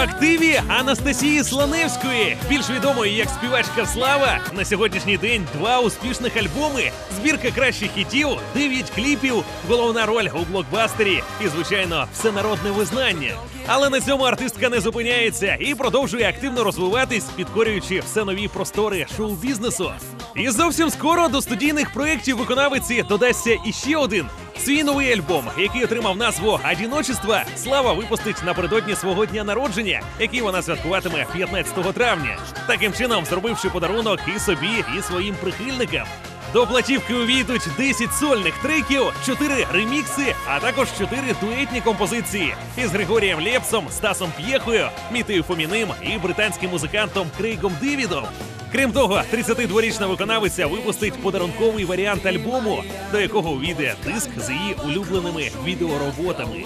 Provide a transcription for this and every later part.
активі Анастасії Слоневської, більш відомої як співачка Слава, на сьогоднішній день 2 успішних альбоми, збірка кращих хітів, 9 кліпів, головна роль у блокбастері і, звичайно, всенародне визнання. Але на цьому артистка не зупиняється і продовжує активно розвиватись, підкорюючи все нові простори шоу-бізнесу. І зовсім скоро до студійних проєктів виконавиці додасться іще один. Свій новий альбом, який отримав назву «Одіночество», Слава випустить напередодні свого дня народження, який вона святкуватиме 15 травня. Таким чином, зробивши подарунок і собі, і своїм прихильникам. До платівки увійдуть 10 сольних треків, 4 ремікси, а також 4 дуетні композиції із Григорієм Лепсом, Стасом П'єхою, Мітею Фоміним і британським музикантом Крейгом Девідом. Крім того, 32-річна виконавиця випустить подарунковий варіант альбому, до якого увійде диск з її улюбленими відеороботами.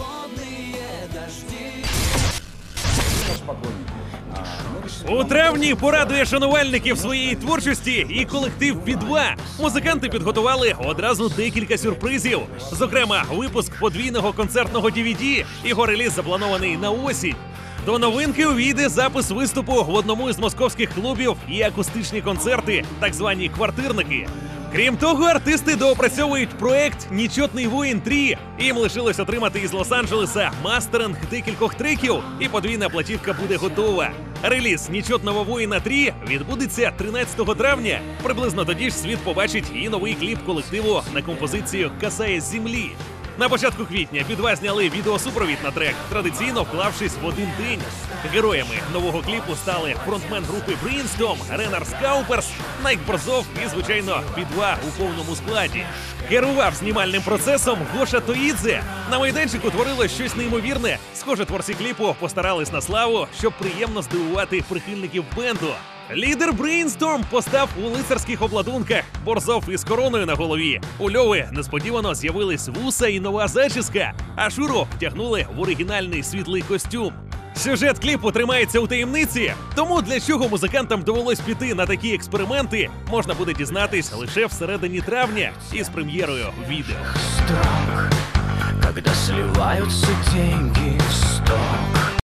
У травні порадує шанувальників своєї творчості і колектив «Би-2». Музиканти підготували одразу декілька сюрпризів. Зокрема, випуск подвійного концертного DVD. Його реліз запланований на осінь. До новинки увійде запис виступу в одному із московських клубів і акустичні концерти, так звані квартирники. Крім того, артисти доопрацьовують проект «Нечетний воїн 3». Їм лишилось отримати із Лос-Анджелеса мастеринг декількох треків, і подвійна платівка буде готова. Реліз «Нечетного воїна 3» відбудеться 13 травня. Приблизно тоді ж світ побачить і новий кліп колективу на композицію «Касаясь землі». На початку квітня Би-2 зняли відеосупровід на трек, традиційно вклавшись в один день. Героями нового кліпу стали фронтмен групи Brainstorm, Ренар Скауперс, Найк Борзов і, звичайно, Би-2 у повному складі. Керував знімальним процесом Гоша Тоїдзе. На майданчику творилось щось неймовірне. Схоже, творці кліпу постарались на славу, щоб приємно здивувати прихильників бенду. Лідер Brainstorm постав у лицарських обладунках, Борзов із короною на голові. У Льови несподівано з'явились вуса і нова зачіска, а Шуру втягнули в оригінальний світлий костюм. Сюжет кліпу тримається у таємниці, тому для чого музикантам довелось піти на такі експерименти, можна буде дізнатись лише всередині травня із прем'єрою відео. Страх, когда сливаются деньги в сток.